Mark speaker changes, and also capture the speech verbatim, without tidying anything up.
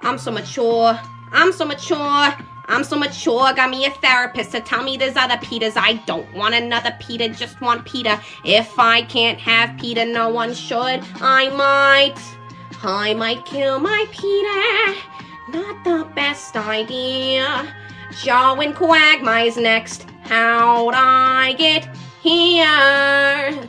Speaker 1: I'm so mature. I'm so mature. I'm so mature. Got me a therapist to tell me there's other Peters. I don't want another Peter, just want Peter. If I can't have Peter, no one should. I might, I might kill my Peter. Not the best idea. Joe and Quagmire's next. How'd I get here?